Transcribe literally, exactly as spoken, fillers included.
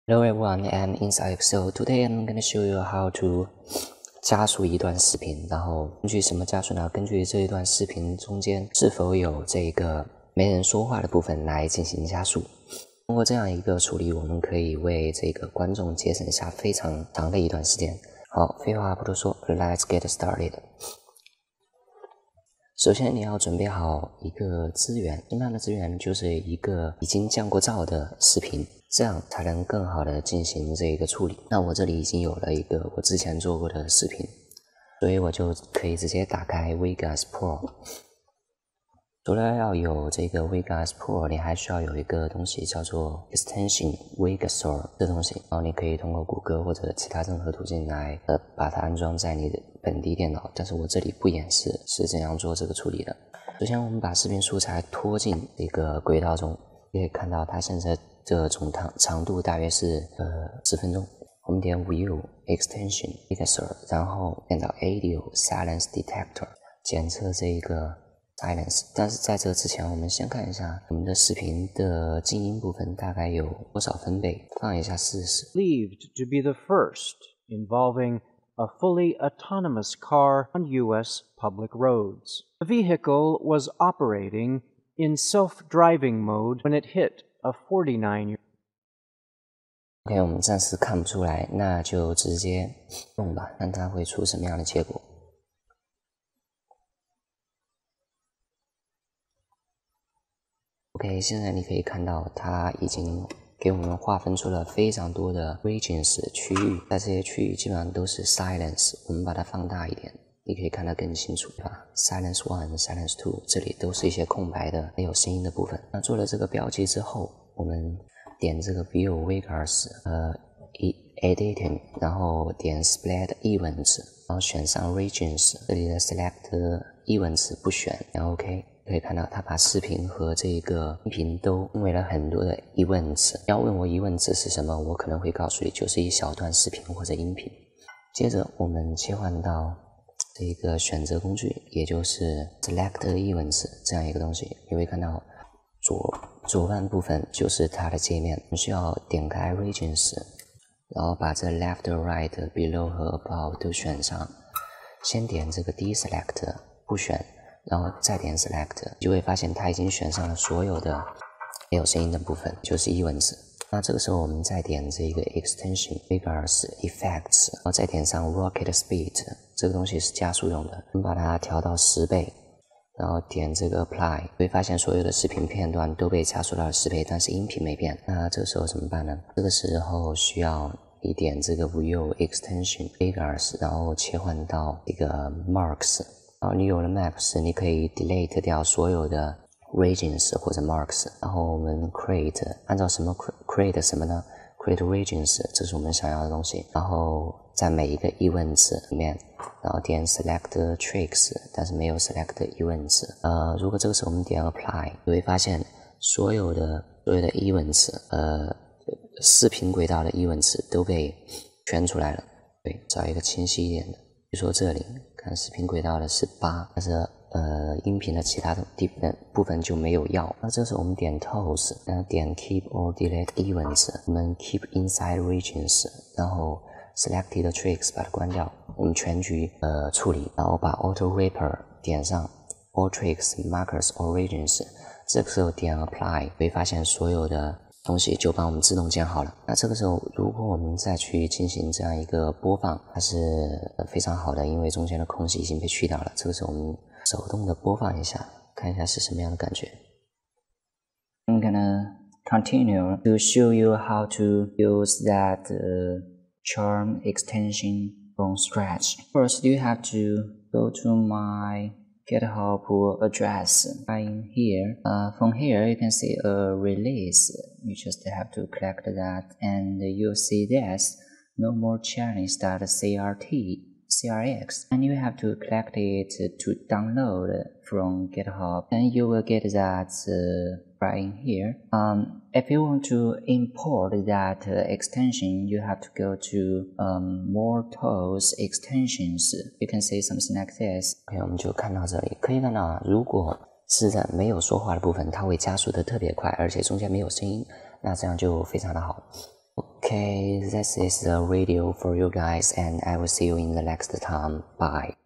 Hello everyone, I'm Inside Excel. Today I'm going to show you how to 加速一段视频，然后根据什么加速呢？根据这一段视频中间是否有这个没人说话的部分来进行加速。通过这样一个处理，我们可以为这个观众节省下非常长的一段时间。好，废话不多说 ，Let's get started。首先你要准备好一个资源，什么样的资源？就是一个已经降过噪的视频，这样才能更好的进行这个处理。那我这里已经有了一个我之前做过的视频，所以我就可以直接打开 Vegas Pro。除了要有这个 Vegas Pro， 你还需要有一个东西叫做 Extension Vegasor 这东西，然后你可以通过谷歌或者其他任何途径来呃把它安装在你的本地电脑，但是我这里不演示是怎样做这个处理的。首先我们把视频素材拖进这个轨道中，可以看到它现在的总长长度大约是呃十分钟。我们点 View Extension Vegasor， 然后点到 Audio Silence Detector， 检测这个Silence， 但是在这之前，我们先看一下我们的视频的静音部分大概有多少分贝，放一下试试。 Believed to be the first involving a fully autonomous car on U S public roads. The vehicle was operating in self-driving mode when it hit a forty-nine. OK， 我们暂时看不出来，那就直接用吧，看它会出什么样的结果。OK， 现在你可以看到它已经给我们划分出了非常多的 regions 区域，在这些区域基本上都是 silence， 我们把它放大一点，你可以看得更清楚，对吧 ？Silence one、Silence two， 这里都是一些空白的没有声音的部分。那做了这个标记之后，我们点这个 View Vegas， 呃 ，Editing， 然后点 Split Events， 然后选上 regions， 这里的 Select Events 不选，然后 OK。可以看到它把视频和这个音频都分为了很多的 events。要问我 events 是什么，我可能会告诉你就是一小段视频或者音频。接着我们切换到这个选择工具，也就是 select events 这样一个东西。你会看到左左半部分就是它的界面，我们需要点开 regions， 然后把这 left、right、below 和 above 都选上。先点这个 deselect 不选。然后再点 select， 就会发现它已经选上了所有的没有声音的部分，就是 events。那这个时候我们再点这个 extension Vegas effects， 然后再点上 rocket speed， 这个东西是加速用的，我们把它调到十倍，然后点这个 apply， 会发现所有的视频片段都被加速到了十倍，但是音频没变。那这个时候怎么办呢？这个时候需要你点这个 view extension Vegas， 然后切换到这个 marks。然后你有了 maps， 你可以 delete 掉所有的 regions 或者 marks， 然后我们 create， 按照什么 create 什么呢 ？create regions， 这是我们想要的东西。然后在每一个 events 里面，然后点 select tricks， 但是没有 select events。呃，如果这个时候我们点 apply， 你会发现所有的所有的 events， 呃，视频轨道的 events 都被圈出来了。对，找一个清晰一点的，比如说这里。看视频轨道的是八，但是呃音频的其他的地分部分就没有要。那这时候我们点 Tools， 然后点 Keep or Delete Events， 我们 Keep Inside Regions， 然后 Selected Tricks 把它关掉，我们全局呃处理，然后把 Auto Wrapper 点上 All Tricks Markers or Regions， 这个时候点 Apply， 会发现所有的东西就帮我们自动建好了。那这个时候如果我们再去进行这样一个播放，它是非常好的，因为中间的空隙已经被去掉了。这个时候我们手动的播放一下，看一下是什么样的感觉。I'm gonna continue to show you how to use that uh, charm extension from scratch. First, you have to go to my GitHub address right in here. Uh, from here, you can see a release. You just have to click that, and you'll see this. No more challenge.crt, crx, and you have to click it to download from GitHub, and you will get that uh, right in here. Um, if you want to import that uh, extension, you have to go to um, more tools extensions. You can see something like this. OK， 我们就看到这里，可以看到啊，如果是在没有说话的部分，它会加速的特别快，而且中间没有声音，那这样就非常的好。 Okay, this is the video for you guys, and I will see you in the next time. Bye.